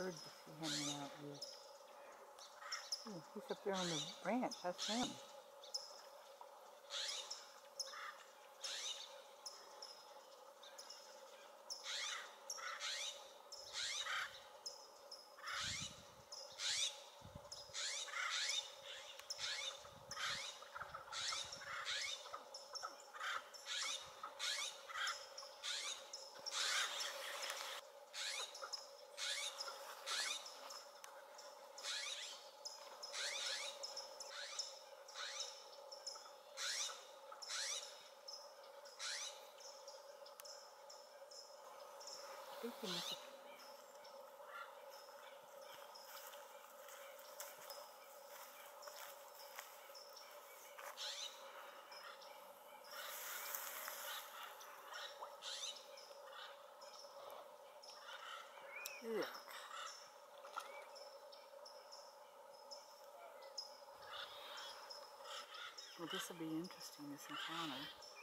bird to see hanging out here. Ooh, he's up there on the branch. That's him. I think he must have... Ugh. Well, this will be interesting, this encounter.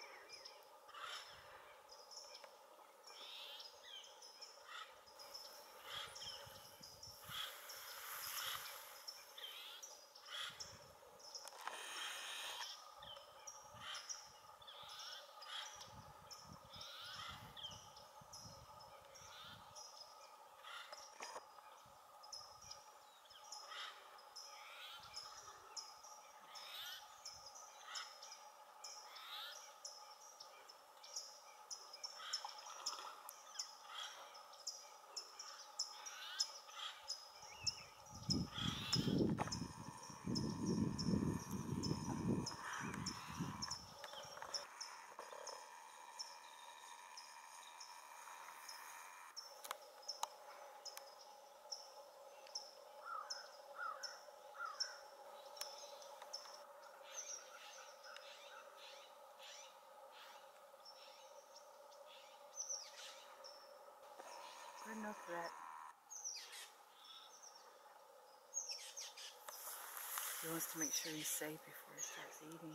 Good enough for that. He wants to make sure he's safe before he starts eating.